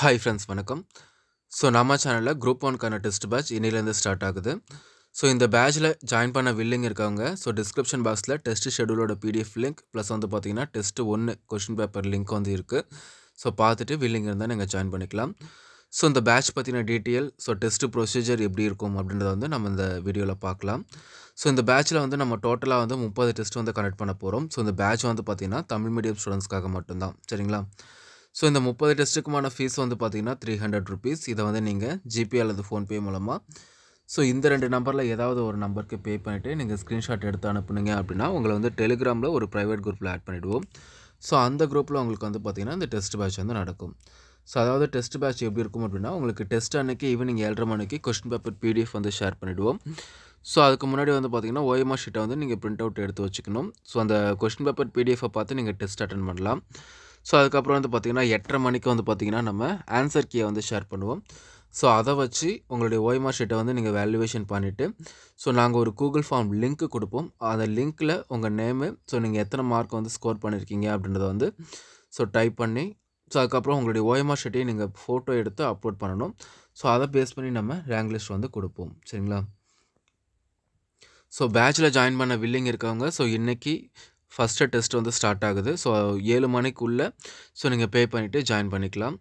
Hi friends வணக்கம். So நம்ம சேனலில் குரூப் ஒன்க்கான டெஸ்ட் பேட்ச் இன்னிலேருந்து ஸ்டார்ட் ஆகுது. ஸோ இந்த பேட்சில் ஜாயின் பண்ண வில்லிங் இருக்கவங்க டிஸ்கிரிப்ஷன் பாக்ஸில் டெஸ்ட் ஷெடியூலோட பிடிஎஃப் லிங்க் ப்ளஸ் பார்த்தீங்கன்னா டெஸ்ட் 1 கொஷின் பேப்பர் லிங்க் இருக்குது. ஸோ பார்த்துட்டு வில்லிங் இருந்தால் நீங்கள் ஜாயின் பண்ணிக்கலாம். ஸோ இந்த பேட்ச் பற்றின டீட்டெயில் டெஸ்ட் ப்ரொசீஜர் எப்படி இருக்கும் அப்படின்றத நம்ம இந்த வீடியோவில் பார்க்கலாம். ஸோ இந்த பேட்சில் நம்ம டோட்டலாக 30 டெஸ்ட் கனெக்ட் பண்ண போகிறோம். ஸோ இந்த பேட்ச் பார்த்தீங்கன்னா தமிழ் மீடியம் ஸ்டூடெண்ட்ஸ்க்காக மட்டும்தான், சரிங்களா? ஸோ இந்த 30 டெஸ்ட்டுக்குமான ஃபீஸ் பார்த்தீங்கன்னா 300 ருபீஸ். இதை நீங்கள் ஜிபே அல்லது ஃபோன்பே மூலமாக இந்த 2 நம்பரில் ஏதாவது ஒரு நம்பருக்கு பே பண்ணிவிட்டு நீங்கள் ஸ்க்ரீன்ஷாட் எடுத்து அனுப்புனீங்க அப்படின்னா உங்களை டெலிகிராமில் ஒரு ப்ரைவேட் குரூப்பில் ஆட் பண்ணிவிடுவோம். ஸோ அந்த குரூப்பில் உங்களுக்கு பார்த்தீங்கன்னா இந்த டெஸ்ட் பேட்ச் நடக்கும். ஸோ அதாவது டெஸ்ட் பேட்ச் எப்படி இருக்கும் அப்படின்னா உங்களுக்கு டெஸ்ட் அன்றைக்கி ஈவினிங் 7:30 மணிக்கு கொஸ்டின் பேப்பர் பிடிஎஃப் ஷேர் பண்ணிவிடுவோம். ஸோ அதுக்கு முன்னாடி பார்த்தீங்கன்னா ஓஎம்ஆர் ஷீட்டை நீங்கள் பிரிண்ட் அவுட் எடுத்து வச்சுக்கணும். ஸோ அந்த கொஸ்டின் பேப்பர் பிடிஎஃபை பார்த்து நீங்கள் டெஸ்ட் அட்டன் பண்ணலாம். ஸோ அதுக்கப்புறம் பார்த்தீங்கன்னா 8:30 மணிக்கு பார்த்தீங்கன்னா நம்ம ஆன்சர் கீயை ஷேர் பண்ணுவோம். ஸோ அதை வச்சு உங்களுடைய ஓஎம்ஆர் ஷீட்டை நீங்கள் வேல்யூவேஷன் பண்ணிவிட்டு நாங்கள் ஒரு கூகுள் ஃபார்ம் லிங்க் கொடுப்போம். அந்த லிங்க்கில் உங்கள் நேமு நீங்கள் எத்தனை மார்க் ஸ்கோர் பண்ணியிருக்கீங்க அப்படின்றத டைப் பண்ணி அதுக்கப்புறம் உங்களுடைய ஓஎம்ஆர் ஷீட்டையும் நீங்கள் ஃபோட்டோ எடுத்து அப்லோட் பண்ணணும். ஸோ அதை பேஸ் பண்ணி நம்ம ரேங்க் லிஸ்ட் கொடுப்போம், சரிங்களா? ஸோ பேட்சில் ஜாயின் பண்ண வில்லிங் இருக்கவங்க இன்றைக்கி ஃபஸ்ட்டு டெஸ்ட் ஸ்டார்ட் ஆகுது. ஸோ 7 மணிக்குள்ளே நீங்கள் பே பண்ணிவிட்டு ஜாயின் பண்ணிக்கலாம்.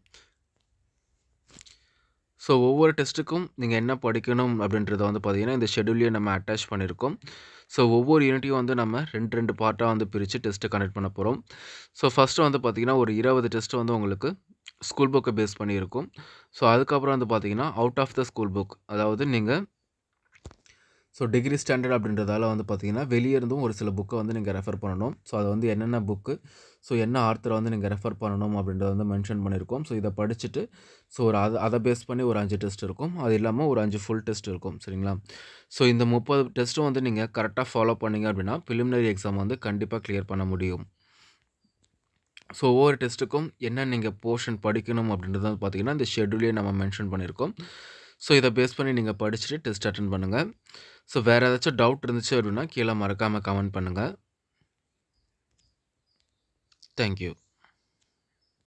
ஸோ ஒவ்வொரு டெஸ்ட்டுக்கும் நீங்கள் என்ன படிக்கணும் அப்படின்றத பார்த்தீங்கன்னா இந்த ஷெடியூலையும் நம்ம அட்டாச் பண்ணியிருக்கோம். ஸோ ஒவ்வொரு யூனிட்டையும் நம்ம 2 பார்ட்டாக பிரித்து டெஸ்ட்டு கனெக்ட் பண்ண போகிறோம். ஸோ ஃபஸ்ட்டு பார்த்தீங்கன்னா ஒரு 20 டெஸ்ட்டு உங்களுக்கு ஸ்கூல் புக்கை பேஸ் பண்ணியிருக்கும். ஸோ அதுக்கப்புறம் பார்த்தீங்கன்னா out of the school book, அதாவது நீங்கள் டிகிரி ஸ்டாண்டர்ட் அப்படின்றதால பார்த்தீங்கன்னா வெளியே இருந்தும் ஒரு சில புக்கை நீங்கள் ரெஃபர் பண்ணணும். ஸோ அதை என்னென்ன புக்கு என்ன ஆர்த்தரை நீங்கள் ரெஃபர் பண்ணணும் அப்படின்றத மென்ஷன் பண்ணியிருக்கோம். ஸோ இதை படிச்சுட்டு அதை பேஸ் பண்ணி ஒரு 5 டெஸ்ட் இருக்கும். அது இல்லாமல் ஒரு 5 ஃபுல் டெஸ்ட் இருக்கும், சரிங்களா? ஸோ இந்த 30 டெஸ்ட்டும் நீங்கள் கரெக்டாக ஃபாலோ பண்ணிங்க அப்படின்னா ப்ரிலிமினரி எக்ஸாம் கண்டிப்பாக கிளியர் பண்ண முடியும். ஸோ ஒவ்வொரு டெஸ்ட்டுக்கும் என்ன நீங்கள் போர்ஷன் படிக்கணும் அப்படின்றது பார்த்தீங்கன்னா இந்த ஷெடியூலே நம்ம மென்ஷன் பண்ணியிருக்கோம். ஸோ இதை பேஸ் பண்ணி நீங்கள் படிச்சுட்டு டெஸ்ட் அட்டன் பண்ணுங்கள். ஸோ வேறு ஏதாச்சும் டவுட் இருந்துச்சு அப்படின்னா கீழே மறக்காமல் கமெண்ட் பண்ணுங்கள். தேங்க்யூ.